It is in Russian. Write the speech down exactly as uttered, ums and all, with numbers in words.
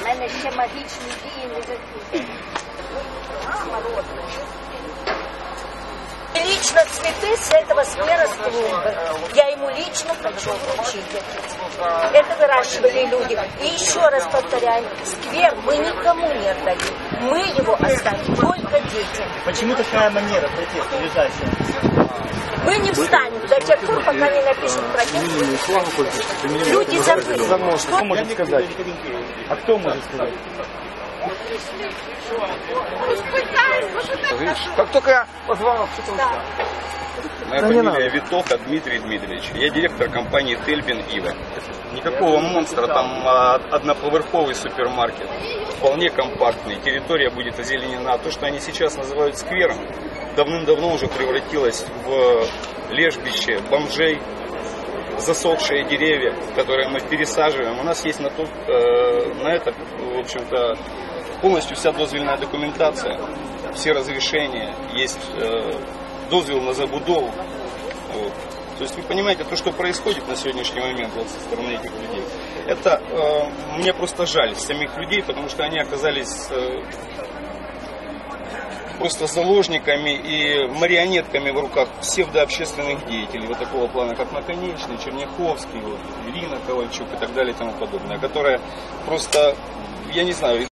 мене ще магічні дії не закінчені. Лично цветы с этого сквера с клумбы. Я ему лично хочу вручить. Это выращивали люди. И еще раз повторяю, сквер мы никому не отдадим. Мы его оставим только детям. Почему такая манера протеста лежащая? Мы не встанем до тех пор, пока не напишем протест. Люди забыли. Кто может сказать? А кто может сказать? Как только я позвал, что-то Да. Моя фамилия Витоха Дмитрий Дмитриевич. Я директор компании Тельбин Ива. Никакого монстра, там одноповерховый супермаркет. Вполне компактный. Территория будет озеленена. То, что они сейчас называют сквером, давным-давно уже превратилось в лежбище бомжей, засохшие деревья, которые мы пересаживаем. У нас есть на, то, э, на это, в общем-то, полностью вся дозвольная документация, все разрешения, есть э, дозвол на забудову. Вот. То есть вы понимаете, то, что происходит на сегодняшний момент вот, со стороны этих людей, это э, мне просто жаль самих людей, потому что они оказались э, просто заложниками и марионетками в руках псевдообщественных деятелей, вот такого плана, как Наконечный, Черняховский, вот, Ирина Ковальчук и так далее и тому подобное, которая просто, я не знаю,